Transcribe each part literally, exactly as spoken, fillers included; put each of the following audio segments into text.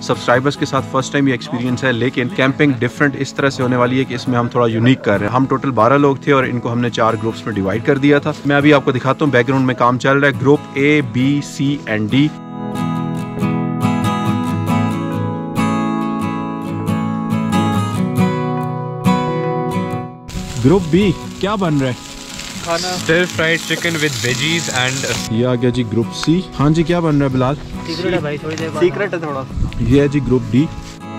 Subscribers के साथ first time ये एक्सपीरियंस है, लेकिन कैंपिंग डिफरेंट इस तरह से होने वाली है कि इसमें हम थोड़ा यूनिक कर रहे हैं। हम टोटल बारह लोग थे और इनको हमने चार ग्रुप्स में डिवाइड कर दिया था। मैं अभी आपको दिखाता हूँ, बैकग्राउंड में काम चल रहा है। Group A, B, C and D. Group B क्या बन रहा है? खाना stir fried chicken with veggies and ये आ गया जी ग्रुप सी। हाँ जी, क्या बन रहा है बिलाल? सीक्रेट है भाई, थोड़ी देर बाद सीक्रेट है थोड़ा। ये है जी ग्रुप डी।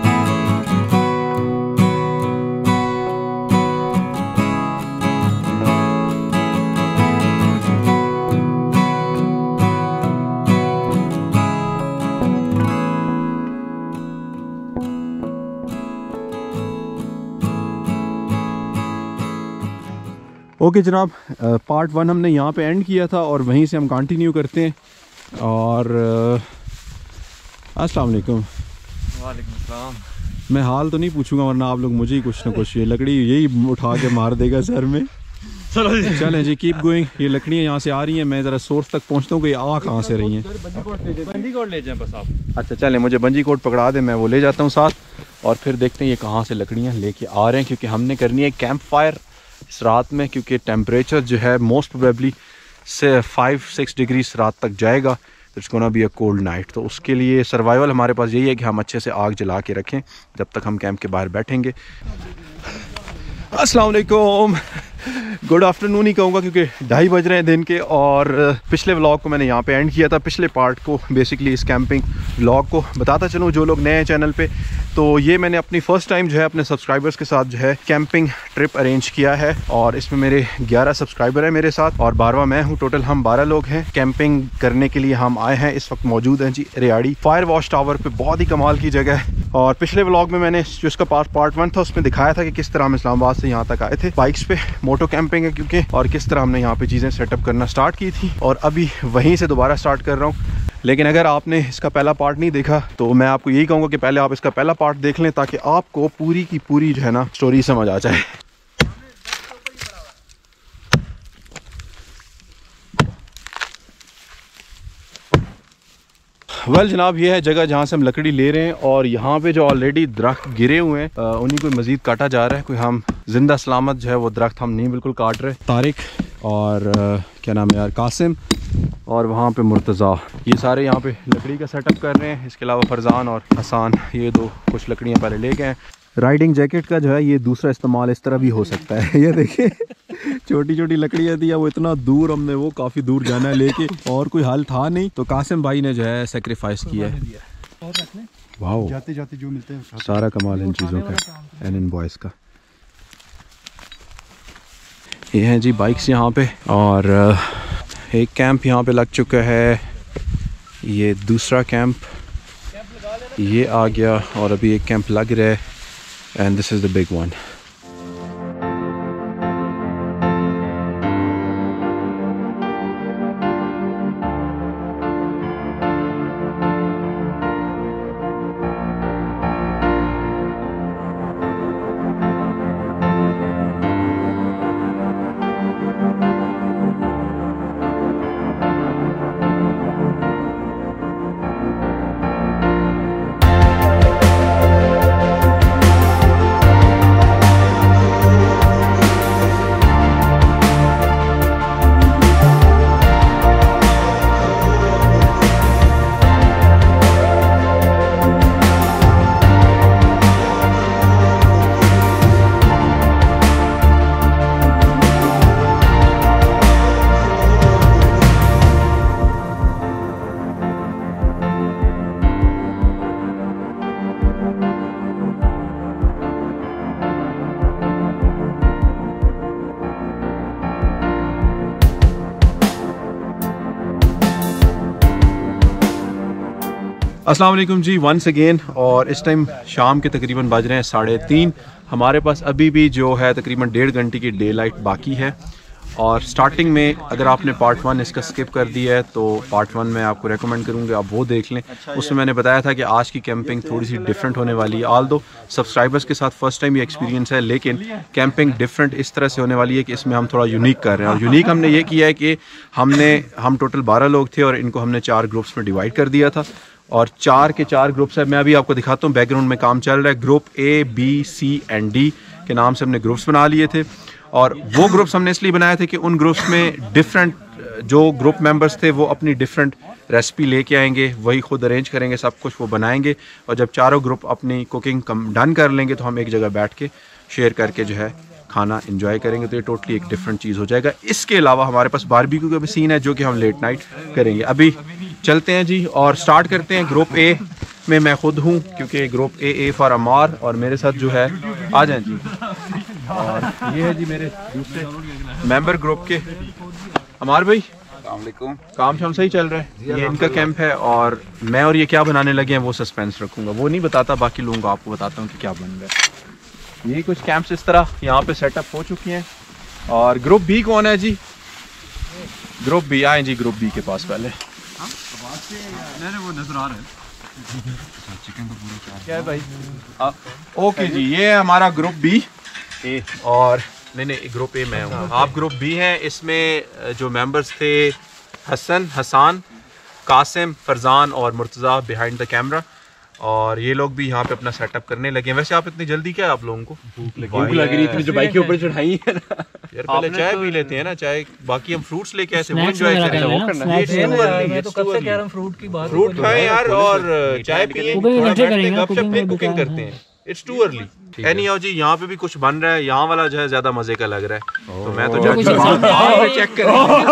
ओके जनाब, पार्ट वन हमने यहाँ पे एंड किया था और वहीं से हम कंटिन्यू करते हैं। और अस्सलाम वालेकुम। वालेकुम सलाम। मैं हाल तो नहीं पूछूंगा वरना आप लोग मुझे ही कुछ ना कुछ ये लकड़ी यही उठा के मार देगा सर में। चलो जी, चलें जी, कीप गोइंग। ये लकड़ियाँ यहाँ से आ रही हैं, मैं ज़रा सोर्स तक पहुँचता हूँ कि आ कहाँ से रही हैं। बंदी कोट ले जाएं बस आप। अच्छा चलें, मुझे बंजी कोट पकड़ा दें, मैं वो ले जाता हूँ साथ और फिर देखते हैं ये कहाँ से लकड़ियाँ लेके आ रहे हैं, क्योंकि हमने करनी है कैंप फायर इस रात में, क्योंकि टेम्परेचर जो है मोस्ट प्रोबेबली से फाइव सिक्स डिग्री रात तक जाएगा। It's gonna be a cold night. तो उसके लिए सर्वाइवल हमारे पास यही है कि हम अच्छे से आग जला के रखें जब तक हम कैंप के बाहर बैठेंगे। अस्सलाम वालेकुम, गुड आफ्टरनून ही कहूँगा क्योंकि ढाई बज रहे हैं दिन के। और पिछले व्लॉग को मैंने यहाँ पे एंड किया था, पिछले पार्ट को बेसिकली इस कैंपिंग व्लॉग को बताता चलूँ जो लोग नए हैं चैनल पे। तो ये मैंने अपनी फ़र्स्ट टाइम जो है अपने सब्सक्राइबर्स के साथ जो है कैंपिंग ट्रिप अरेंज किया है और इसमें मेरे ग्यारह सब्सक्राइबर हैं मेरे साथ और बारहवां मैं हूँ। टोटल हम बारह लोग हैं। कैंपिंग करने के लिए हम आए हैं, इस वक्त मौजूद हैं जी रियाड़ी फायर वॉच टावर पे। बहुत ही कमाल की जगह है। और पिछले व्लॉग में मैंने जो इसका पार्ट पार्ट वन था उसमें दिखाया था कि किस तरह हम इस्लामाबाद से यहाँ तक आए थे बाइक्स पे, मोटो कैंपिंग है क्योंकि, और किस तरह हमने यहाँ पे चीज़ें सेटअप करना स्टार्ट की थी और अभी वहीं से दोबारा स्टार्ट कर रहा हूँ। लेकिन अगर आपने इसका पहला पार्ट नहीं देखा तो मैं आपको यही कहूँगा कि पहले आप इसका पहला पार्ट देख लें ताकि आपको पूरी की पूरी जो है ना स्टोरी समझ आ जाए। वेल well, जनाब ये है जगह जहाँ से हम लकड़ी ले रहे हैं और यहाँ पे जो ऑलरेडी दरख्त गिरे हुए हैं उन्हीं को मज़ीद काटा जा रहा है। कोई हम जिंदा सलामत जो है वो दरख्त हम नहीं बिल्कुल काट रहे। तारिक और आ, क्या नाम है यार, कासिम और वहाँ पे मुर्तज़ा, ये सारे यहाँ पे लकड़ी का सेटअप कर रहे हैं। इसके अलावा फरजान और हसान ये दो कुछ लकड़ियाँ पहले ले गए। राइडिंग जैकेट का जो है ये दूसरा इस्तेमाल इस तरह भी हो सकता है। ये देखिए छोटी छोटी लकड़ियाँ थी, वो इतना दूर हमने वो काफ़ी दूर जाना है लेके और कोई हल था नहीं, तो कासिम भाई ने जो है सेक्रीफाइस किया है। वाओ, जाते जाते जो मिलते हैं सारा कमाल इन चीज़ों का एंड इन बॉयज़ का। ये हैं जी बाइक्स यहाँ पे और एक कैंप यहाँ पे लग चुका है, ये दूसरा कैंप ये आ गया और अभी एक कैंप लग रहा है and this is the big one. अस्सलाम वालेकुम जी वंस अगेन। और इस टाइम शाम के तकरीबन बज रहे हैं साढ़े तीन। हमारे पास अभी भी जो है तकरीबन डेढ़ घंटे की डे लाइट बाकी है। और स्टार्टिंग में अगर आपने पार्ट वन इसका स्किप कर दिया है तो पार्ट वन में आपको रेकमेंड करूँगा आप वो देख लें। उसमें मैंने बताया था कि आज की कैंपिंग थोड़ी सी डिफरेंट होने वाली है। ऑल दो सब्सक्राइबर्स के साथ फर्स्ट टाइम ये एक्सपीरियंस है, लेकिन कैंपिंग डिफरेंट इस तरह से होने वाली है कि इसमें हम थोड़ा यूनिक कर रहे हैं। और यूनिक हमने ये किया है कि हमने हम टोटल बारह लोग थे और इनको हमने चार ग्रुप्स में डिवाइड कर दिया था और चार के चार ग्रुप्स है। मैं अभी आपको दिखाता हूँ, बैकग्राउंड में काम चल रहा है। Group A, B, C and D के नाम से हमने ग्रुप्स बना लिए थे, और वो ग्रुप्स हमने इसलिए बनाए थे कि उन ग्रुप्स में डिफरेंट जो ग्रुप मेंबर्स थे वो अपनी डिफरेंट रेसिपी लेके आएंगे, वही खुद अरेंज करेंगे, सब कुछ वो बनाएंगे, और जब चारों ग्रुप अपनी कुकिंग कम डन कर लेंगे तो हम एक जगह बैठ के शेयर करके जो है खाना एंजॉय करेंगे। तो ये टोटली एक डिफरेंट चीज़ हो जाएगा। इसके अलावा हमारे पास बारबेक्यू का भी सीन है जो कि हम लेट नाइट करेंगे। अभी चलते हैं जी और स्टार्ट करते हैं। ग्रुप ए में मैं खुद हूँ, क्योंकि ग्रुप ए ए फॉर अमार, और मेरे साथ जो है आ जाए जी, और ये है जी मेरे दूसरे मेंबर ग्रुप के अमार भाई। काम शाम सही चल रहा है। ये इनका कैंप है, और मैं और ये क्या बनाने लगे हैं वो सस्पेंस रखूंगा, वो नहीं बताता, बाकी लोगों को आपको बताता हूँ कि क्या बन रहा है। ये कुछ कैंप्स इस तरह यहाँ पे सेटअप हो चुकी हैं। और ग्रुप बी कौन है जी? ग्रुप बी आए जी, ग्रुप बी के पास पहले। वो नजर आ रहा है चिकन तो पूरा क्या है भाई? आ, ओके जी, ये है हमारा ग्रुप बी ए, और नहीं नहीं ग्रुप ए मैं हूँ, आप ग्रुप बी हैं। इसमें जो मेंबर्स थे हसन, हसान, कासिम, फरजान और मुर्तज़ा बिहाइंड द कैमरा, और ये लोग भी यहाँ पे अपना सेटअप करने लगे हैं। वैसे आप इतनी जल्दी क्या है आप लोगों को? भूख लग रही थी जो बाइक के ऊपर चढ़ाई है ना यार, पहले चाय पी लेते हैं ना, चाय, बाकी हम फ्रूट्स लेके ऐसे वो एंजॉय करें, वो करना है। मैं तो कब से कह रहा हूं फ्रूट की बात, फ्रूट खाएं यार और चाय पिए, गपशप फिर कुकिंग करते हैं। It's too early. Anyhow जी, यहाँ पे भी कुछ बन रहा है, यहाँ वाला जो है ज्यादा मजे का लग रहा है, तो मैं तो जज चेक कर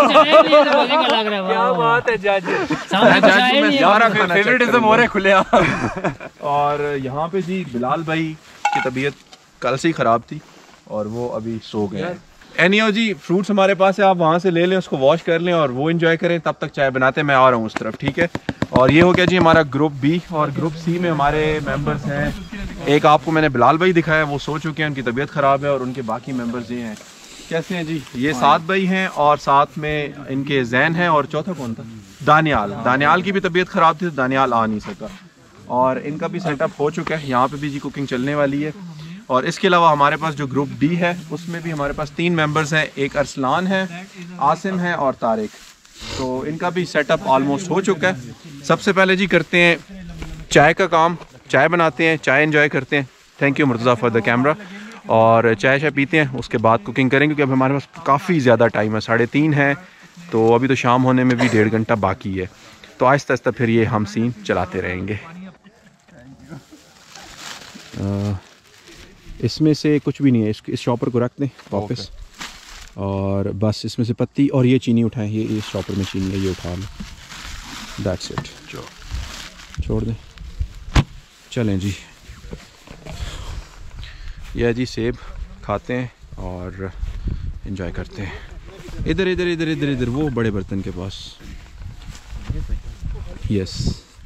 क्या बात है जज, फेवरेटिज्म हो रहा है खुले। और यहाँ पे जी बिलाल भाई की तबीयत कल से ही खराब थी और वो अभी सो गए हैं। एनी हाउ जी, फ्रूट्स हमारे पास है, आप वहाँ से ले लें, उसको वॉश कर लें और वो एंजॉय करें, तब तक चाय बनाते हैं। मैं आ रहा हूँ उस तरफ, ठीक है। और ये हो गया जी हमारा ग्रुप बी। और ग्रुप सी में हमारे मेंबर्स हैं, एक आपको मैंने बिलाल भाई दिखाया, वो सो चुके हैं, उनकी तबीयत ख़राब है, और उनके बाकी मेंबर्स ये हैं। कैसे हैं जी? ये सात भाई हैं, और साथ में इनके जैन हैं, और चौथा कौन था? दानियाल। दानियाल की भी तबीयत ख़राब थी तो दानियाल आ नहीं सका, और इनका भी सेटअप हो चुका है। यहाँ पर भी जी कुकिंग चलने वाली है। और इसके अलावा हमारे पास जो ग्रुप डी है उसमें भी हमारे पास तीन मेंबर्स हैं, एक अरसलान है, आसिम है और तारिक। तो इनका भी सेटअप ऑलमोस्ट हो चुका है। सबसे पहले जी करते हैं चाय का काम, चाय बनाते हैं, चाय एंजॉय करते हैं। Thank you Murtaza for the camera. और चाय शाय पीते हैं, उसके बाद कुकिंग करेंगे, क्योंकि अब हमारे पास काफ़ी ज़्यादा टाइम है, साढ़े तीन है, तो अभी तो शाम होने में भी डेढ़ घंटा बाकी है। तो आहिस्ता आहिस्ता फिर ये हम सीन चलाते रहेंगे। आ, इसमें से कुछ भी नहीं है, इस, इस शॉपर को रख दें वापस, और बस इसमें से पत्ती और ये चीनी उठाएं, ये इस शॉपर में चीनी है, ये उठा लें, दैट्स इट, छोड़ दें। चलें जी, यह जी सेब खाते हैं और एंजॉय करते हैं। इधर इधर इधर इधर इधर वो बड़े बर्तन के पास, यस।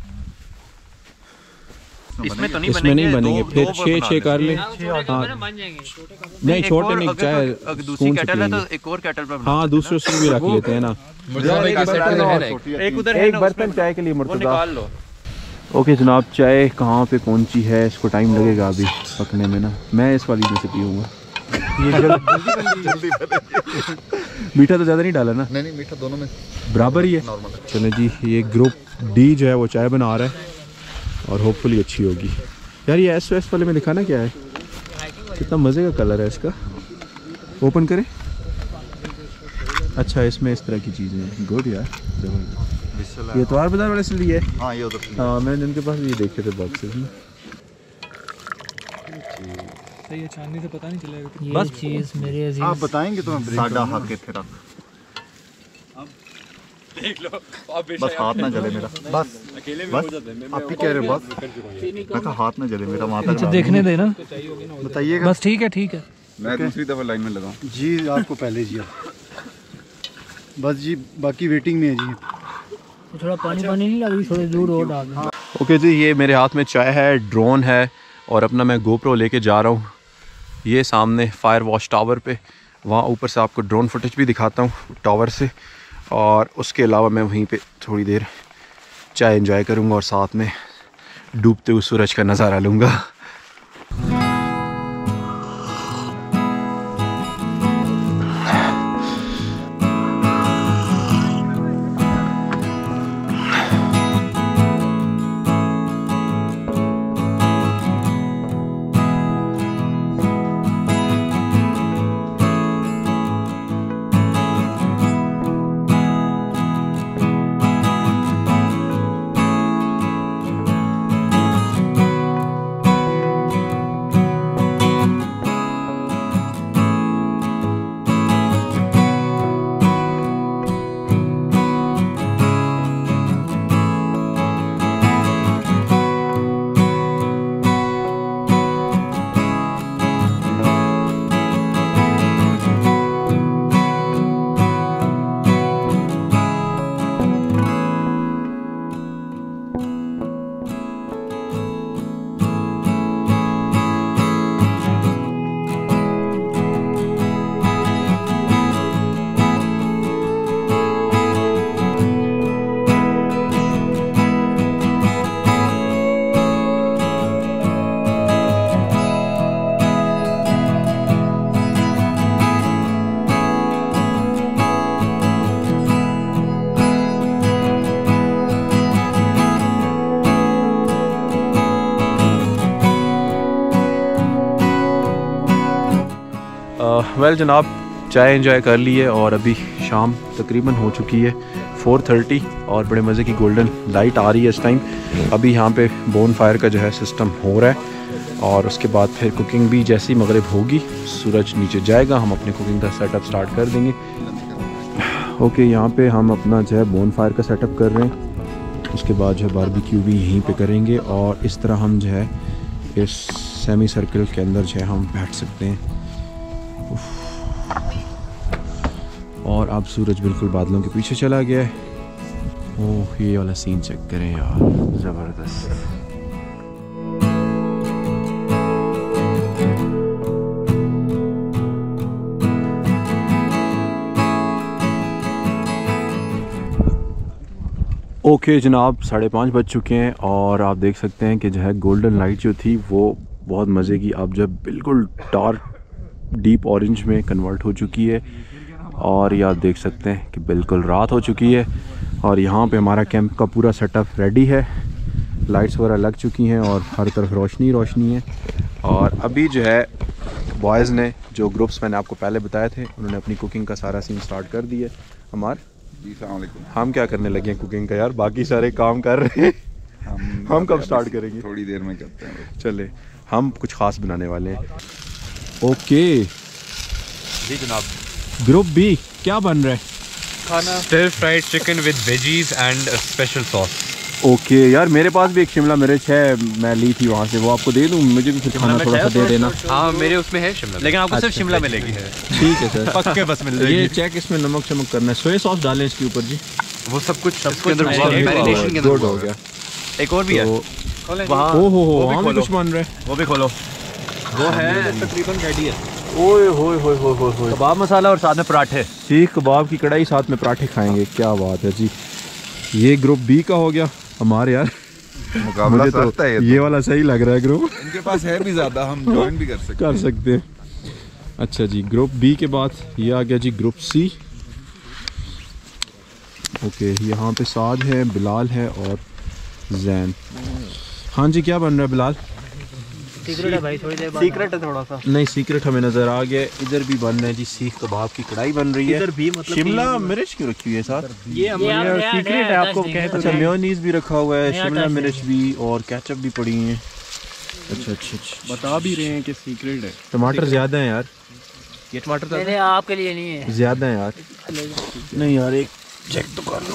इसमें तो नहीं इसमें बनेंगे, नहीं बनेंगे, दो, फिर दो छः छः कर ले। हाँ नहीं, छोटे नहीं, चाहे दूसरी केटल है तो एक और केटल पे बना। हाँ, दूसरे से भी रख लेते हैं ना। एक उधर है, एक बर्तन चाय के लिए मुर्तज़ा। ओके जनाब, चाय कहाँ पे पहुँची है, इसको टाइम लगेगा अभी पकने में ना। मैं इस वाली में से पीऊँगा। मीठा तो ज़्यादा नहीं डाला ना? नहीं नहीं, मीठा दोनों में बराबर ही है। चले जी, ये ग्रुप डी जो है वो चाय बना रहा है और होपफुली अच्छी होगी। यार ये एस एस वाले में दिखाना क्या है, कितना मज़े का कलर है इसका। ओपन करें। अच्छा, इसमें इस तरह की चीज़ें हैं, गुड यार, जबरदस्त। ये तो बाजार वाले से लिए है? हाँ, ये उधर। हाँ, मैंने इनके पास ये देखे थे बॉक्सेस में। सही है, चांदी से पता नहीं चलेगा। बस चीज़ मेरे अजीज आप बताएंगे तो मैं साडा हक के फिर देख लो, बस हाथ ना जले मेरा, बस अकेले में हो जाते हैं। आप ही कह रहे हो बस, मैं कहा हाथ ना जले मेरा, वहाँ तक देखने देना, बताइएगा। बस ठीक है ठीक है। मैं दूसरी दफ़ा लाइन में लगाऊं जी, आपको पहले जी बस जी, बाकी वेटिंग में है जी। थोड़ा पानी पानी नहीं लग रही, थोड़ी दूर और डाल। ओके जी, ये मेरे हाथ में चाय है, ड्रोन है, और अपना मैं गोप्रो लेके जा रहा हूँ ये सामने फायर वॉच टावर पे। वहाँ ऊपर से आपको ड्रोन फुटेज भी दिखाता हूँ टावर से, और उसके अलावा मैं वहीं पे थोड़ी देर चाय एंजॉय करूँगा और साथ में डूबते हुए सूरज का नज़ारा लूँगा। वेल जनाब, चाय एंजॉय कर ली है और अभी शाम तकरीबन हो चुकी है फोर थर्टी और बड़े मज़े की गोल्डन लाइट आ रही है इस टाइम। अभी यहाँ पे बोन फायर का जो है सिस्टम हो रहा है और उसके बाद फिर कुकिंग भी जैसी मगरिब होगी सूरज नीचे जाएगा हम अपने कुकिंग का सेटअप स्टार्ट कर देंगे। ओके, यहाँ पे हम अपना जो है बोन फायर का सेटअप कर रहे हैं, उसके बाद जो है बारबेक्यू भी यहीं पे करेंगे और इस तरह हम जो है इस सेमी सर्कल के अंदर जो है हम बैठ सकते हैं। और अब सूरज बिल्कुल बादलों के पीछे चला गया है। ओह, ये वाला सीन चेक करें यार, ज़बरदस्त। ओके okay, जनाब, साढ़े पाँच बज चुके हैं और आप देख सकते हैं कि जो है गोल्डन लाइट जो थी वो बहुत मज़े की अब जब बिल्कुल डार्क डीप ऑरेंज में कन्वर्ट हो चुकी है और ये आप देख सकते हैं कि बिल्कुल रात हो चुकी है और यहाँ पे हमारा कैंप का पूरा सेटअप रेडी है। लाइट्स वगैरह लग चुकी हैं और हर तरफ रोशनी रोशनी है। और अभी जो है बॉयज़ ने जो ग्रुप्स मैंने आपको पहले बताए थे उन्होंने अपनी कुकिंग का सारा सीन स्टार्ट कर दिया। हमारे जी अस्सलाम वालेकुम। हम क्या करने लगे हैं कुकिंग का यार, बाकी सारे काम कर रहे हैं। हम हम कब स्टार्ट करेंगे? थोड़ी देर में करते हैं। चले, हम कुछ खास बनाने वाले हैं। ओके जी जनाब। ग्रुप बी क्या बन रहा है? खाना stir fried chicken with veggies and special sauce. Okay यार, मेरे पास भी एक शिमला मिर्च है, मैं ली थी वहाँ से, वो आपको दे दूँ? मुझे भी फिर खाना थोड़ा सा दे देना। हाँ मेरे उसमें है शिमला, लेकिन आपको सिर्फ शिमला मिलेगी। ठीक है सर, पक्के बस मिल जाएगी। ये चेक इसमें नमक चमक करना है, सोया सॉस डालें इसके ऊपर जी। वो सब कुछ सब इसके अंदर कुछ हुआ है, मैरिनेशन के अंदर गुड हुआ हो है। गया। एक और भी है वहाँ, ओ हो हो, वो भी वहाँ भी खोलो। कुछ बन रहा है। वो भी खोलो। वो है तकरीबन रेडी है। ओए होए होए होए होए होए, कबाब मसाला और साथ में पराठे। सीख कबाब की कढ़ाई साथ में पराठे खाएंगे, क्या बात है जी। ये ग्रुप बी का हो गया हमारे यार। मुकाबला मुझे सख्त तो है ये, ये तो। वाला सही लग रहा है ग्रुप। इनके पास है भी ज़्यादा, हम ज्वाइन भी कर सकते कर सकते हैं। अच्छा जी, ग्रुप बी के बाद ये आ गया जी ग्रुप सी। ओके, यहाँ पे साद है, बिलाल है और जैन। हाँ जी, क्या बन रहा है बिलाल? सीक्रेट है भाई, थोड़ी देर बाद सीक्रेट है थोड़ा सा। नहीं, सीक्रेट हमें नज़र आ गया। इधर भी बन रहा है जी सीख कबाब की कढ़ाई बन रही है। इधर भी मतलब शिमला मिर्च क्यों रखी हुई है साथ? ये हमारे सीक्रेट है, आपको कह तो अच्छा, मेयोनीज भी रखा हुआ है, नया शिमला टच है। मिर्च भी और केचप भी पड़ी है। अच्छा अच्छा अच्छा, बता भी रहे हैं कि सीक्रेट है। टमाटर ज़्यादा हैं यार, ये टमाटर मैंने आपके लिए नहीं है। ज़्यादा हैं यार। नहीं यार, एक चेक तो कर लो।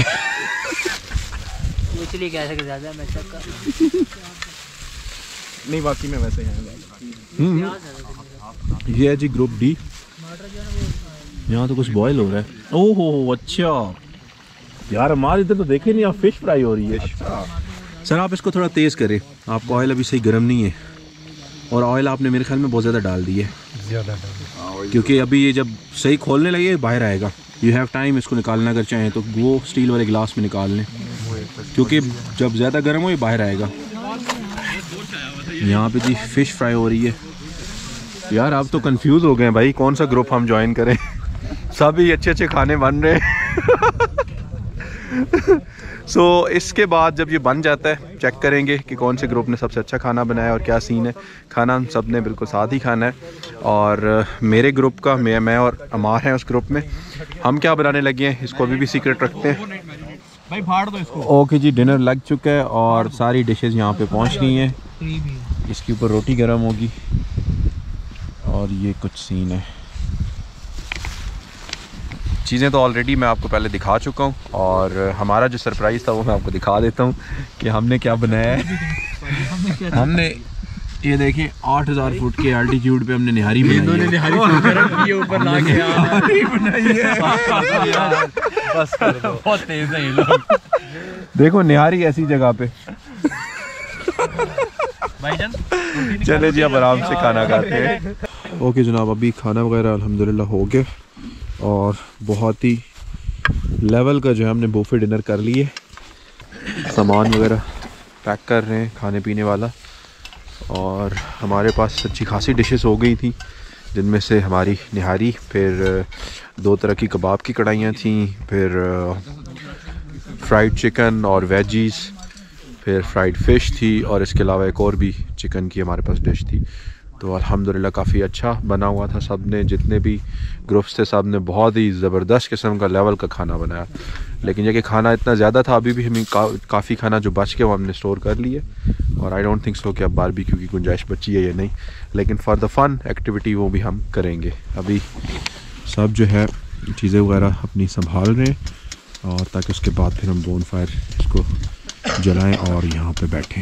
इसलिए कह सकते ज़्यादा मैं चेक कर। नहीं बाकी में वैसे हैं। ये है जी ग्रुप डी। यहाँ तो कुछ बॉयल हो रहा है। ओहो अच्छा यार, हमारे इधर तो देखे नहीं, आप फिश फ्राई हो रही है। सर आप इसको थोड़ा तेज़ करें, आपका ऑयल अभी सही गर्म नहीं है और ऑयल आपने मेरे ख्याल में बहुत ज़्यादा डाल दी है, क्योंकि अभी ये जब सही खोलने लगे बाहर आएगा। यू हैव टाइम इसको निकालना, अगर चाहें तो वो स्टील वाले गिलास में निकाल लें, क्योंकि जब ज़्यादा गर्म हो ये बाहर आएगा। यहाँ पे जी फिश फ्राई हो रही है। यार आप तो कंफ्यूज हो गए भाई, कौन सा ग्रुप हम ज्वाइन करें? सभी अच्छे अच्छे खाने बन रहे हैं। सो so, इसके बाद जब ये बन जाता है चेक करेंगे कि कौन से ग्रुप ने सबसे अच्छा खाना बनाया और क्या सीन है। खाना हम सब ने बिल्कुल साथ ही खाना है और मेरे ग्रुप का मैं मैं और अमार हैं उस ग्रुप में। हम क्या बनाने लगे हैं इसको अभी भी सीक्रेट रखते हैं भाई, फाड़ दो इसको। ओके जी, डिनर लग चुका है और सारी डिशेस यहाँ पे पहुँच गई हैं। इसके ऊपर रोटी गर्म होगी और ये कुछ सीन है। चीज़ें तो ऑलरेडी मैं आपको पहले दिखा चुका हूँ और हमारा जो सरप्राइज़ था वो मैं आपको दिखा देता हूँ कि हमने क्या बनाया है। हमने ये देखें आठ हज़ार फुट के अल्टीट्यूड पे हमने निहारी बनाई है। निहारी ऊपर ला के बस कर दो, बहुत तेज है ये लोग। देखो निहारी ऐसी जगह पे। भाईजान चले जी अब आराम से खाना खाते हैं। ओके जनाब, अभी खाना वगैरह अल्हम्दुलिल्लाह हो गया और बहुत ही लेवल का जो है हमने बुफे डिनर कर लिए। सामान वगैरह पैक कर रहे हैं खाने पीने वाला और हमारे पास अच्छी खासी डिशेस हो गई थी, जिनमें से हमारी निहारी, फिर दो तरह की कबाब की कढ़ाइयाँ थी, फिर फ्राइड चिकन और वेजीज़, फिर फ्राइड फ़िश थी और इसके अलावा एक और भी चिकन की हमारे पास डिश थी। तो अल्हम्दुलिल्लाह काफ़ी अच्छा बना हुआ था। सब ने जितने भी ग्रुप्स थे सब ने बहुत ही ज़बरदस्त किस्म का लेवल का खाना बनाया। लेकिन ये कि खाना इतना ज़्यादा था, अभी भी हमें का, काफ़ी खाना जो बच के वो हमने स्टोर कर लिए और आई डोंट थिंक सो कि अब बारबेक्यू की गुंजाइश बची है या नहीं, लेकिन फॉर द फन एक्टिविटी वो भी हम करेंगे। अभी सब जो है चीज़ें वगैरह अपनी संभाल रहे हैं और ताकि उसके बाद फिर हम बोन फायर इसको जलाएं और यहाँ पे बैठें।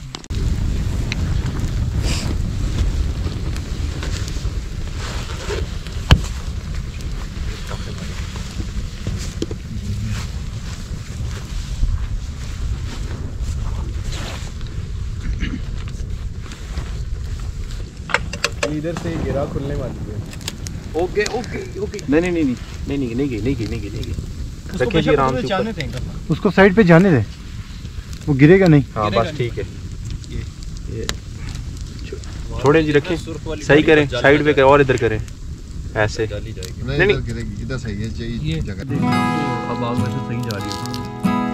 इधर से गिरा खुलने वाली है। ओके ओके ओके नहीं नहीं नहीं नहीं नहीं नहीं नहीं नहीं नहीं नहीं रखिए जी आराम से ऊपर। उसको साइड पे जाने दे, वो गिरेगा नहीं। हाँ बस ठीक है, ये छोड़े जी, रखें सही करें, साइड पे करें और इधर करें ऐसे। नहीं नहीं इधर सही है ये जगह। अब आग वैसे सही जा रही है।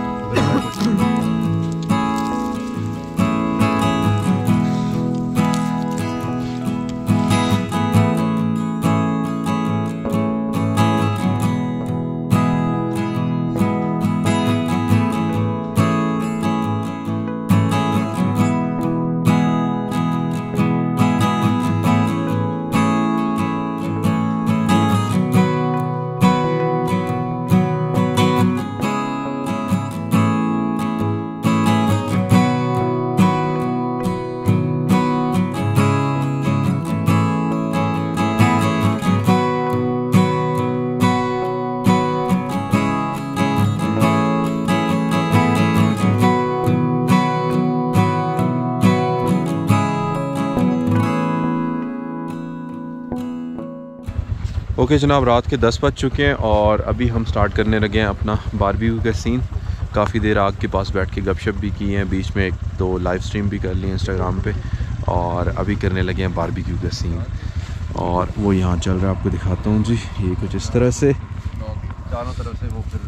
ओके okay, जनाब रात के दस बज चुके हैं और अभी हम स्टार्ट करने लगे हैं अपना बारबेक्यू का सीन। काफ़ी देर आग के पास बैठ के गपशप भी की हैं, बीच में एक दो लाइव स्ट्रीम भी कर ली इंस्टाग्राम पे और अभी करने लगे हैं बारबेक्यू का सीन और वो यहाँ चल रहा है, आपको दिखाता हूँ जी। ये कुछ इस तरह से चारों तरफ से वो फिर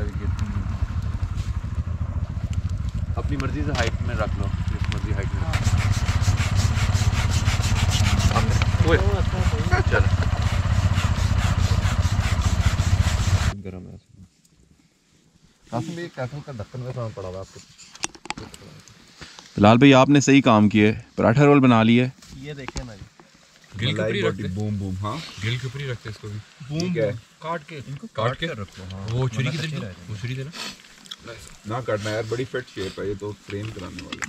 अपनी मर्जी से हाइट में रख लो, जिस मर्जी हाइट में चल गरम है। काफी में कैथल का ढक्कन में काम पड़ा हुआ आपके। फिलहाल भाई आपने सही काम किया है, पराठा रोल बना लिया है। ये देखें ना गिल के ऊपर ही रखते, बूम बूम। हाँ गिल के ऊपर ही रखते इसको भी। बूम है, काट के इनको काट के रखो। हाँ वो छुरी की तरह, वो छुरी देना ना काटना यार, बड़ी फिट शेप है ये तो, फ्रेम कराने वाले।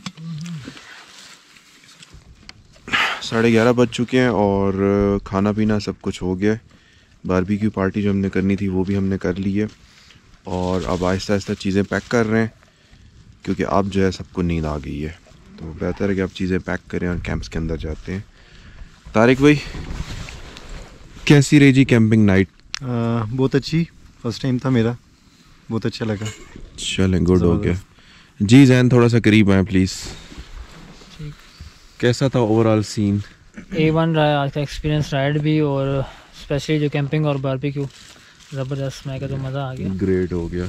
साढ़े ग्यारह बज चुके हैं और खाना पीना सब कुछ हो गया है। बारबेक्यू पार्टी जो हमने करनी थी वो भी हमने कर ली है और अब आहिस्ता आहिस्ता चीज़ें पैक कर रहे हैं क्योंकि अब जो है सबको नींद आ गई है, तो बेहतर है कि अब चीज़ें पैक करें और कैंप्स के अंदर जाते हैं। तारिक भाई कैसी रही जी कैंपिंग नाइट? बहुत अच्छी, फर्स्ट टाइम था मेरा, बहुत अच्छा लगा। चलें गुड हो गया जी। जैन थोड़ा सा करीब आए प्लीज़। कैसा था ओवरऑल सीन? ए वन रहा आज का एक्सपीरियंस, राइड भी और स्पेशली जो कैंपिंग और बारबेक्यू ज़बरदस्त, मैं कहता हूँ मज़ा आ गया, ग्रेट हो गया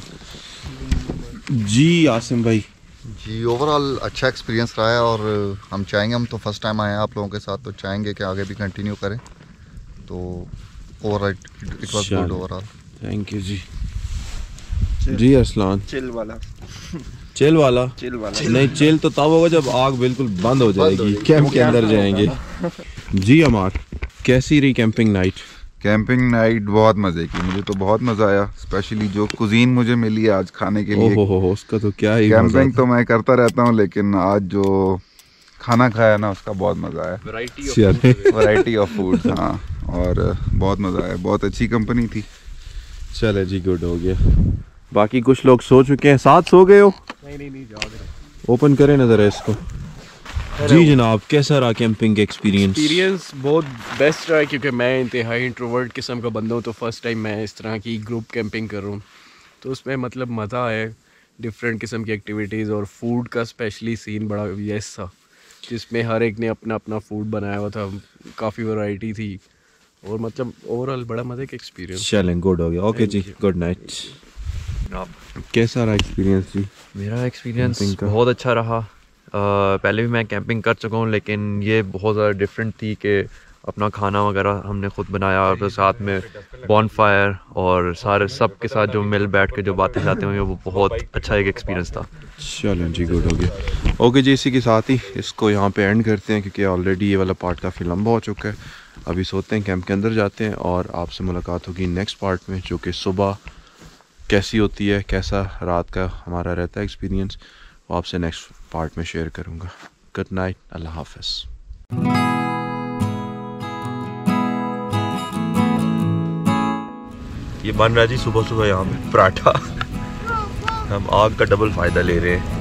जी। आसिम भाई जी ओवरऑल अच्छा एक्सपीरियंस रहा है और हम चाहेंगे, हम तो फर्स्ट टाइम आए हैं आप लोगों के साथ, तो चाहेंगे कि आगे भी कंटिन्यू करें। तो overall it was good overall. Thank you जी। जी अरसलान चिल वाला चिल वाला चिल वाला नहीं, चिल तो तब होगा जब आग बिल्कुल बंद हो जाएगी, कैंप के अंदर जाएंगे जी। अमार कैसी रही कैंपिंग नाइट? कैंपिंग नाइट बहुत मज़े की, मुझे तो बहुत मज़ा आया, स्पेशली जो कुजीन मुझे मिली है आज खाने के लिए। ओहो हो, उसका तो क्या ही कैंपिंग तो मैं करता रहता हूँ लेकिन आज जो खाना खाया ना उसका बहुत मज़ा आया। वैरायटी ऑफ फूड, हाँ, और बहुत मज़ा आया, बहुत अच्छी कंपनी थी। चले जी गुड हो गया। बाकी कुछ लोग सो चुके हैं, साथ सो गए हो? नहीं नहीं नहीं जाओ, ओपन करें नजर है इसको जी। जनाब कैसा रहा कैंपिंग एक्सपीरियंस? एक्सपीरियंस बहुत बेस्ट रहा है क्योंकि मैं इंतहाई इंट्रोवर्ट किस्म का बंदा हूँ, तो फर्स्ट टाइम मैं इस तरह की ग्रुप कैंपिंग कर रहा हूँ, तो उसमें मतलब मज़ा आया। डिफरेंट किस्म की एक्टिविटीज़ और फूड का स्पेशली सीन बड़ा यस था, जिसमें हर एक ने अपना अपना फूड बनाया हुआ था, काफ़ी वैरायटी थी और मतलब ओवरऑल बड़ा मज़े का एक्सपीरियंस। चलें गुड हो गया। ओके जी गुड नाइट। कैसा रहा एक्सपीरियंस जी? मेरा एक्सपीरियंस बहुत अच्छा रहा। पहले भी मैं कैंपिंग कर चुका हूँ, लेकिन ये बहुत ज़्यादा डिफरेंट थी कि अपना खाना वगैरह हमने खुद बनाया और साथ में बॉनफायर और सारे सब के साथ जो मिल बैठ के जो बातें जाते हुए, वो बहुत अच्छा एक एक्सपीरियंस था। चलो जी, गुड हो गया। ओके जी, इसी के साथ ही इसको यहाँ पे एंड करते हैं क्योंकि ऑलरेडी ये वाला पार्ट काफ़ी लंबा हो चुका है। अभी सोते हैं, कैंप के अंदर जाते हैं और आपसे मुलाकात होगी नेक्स्ट पार्ट में, जो कि सुबह कैसी होती है, कैसा रात का हमारा रहता है एक्सपीरियंस, वो आपसे नेक्स्ट पार्ट में शेयर करूँगा। गुड नाइट, अल्लाह हाफ़िज़। ये बन रहा है जी सुबह सुबह यहाँ पे पराठा। हम आग का डबल फ़ायदा ले रहे हैं।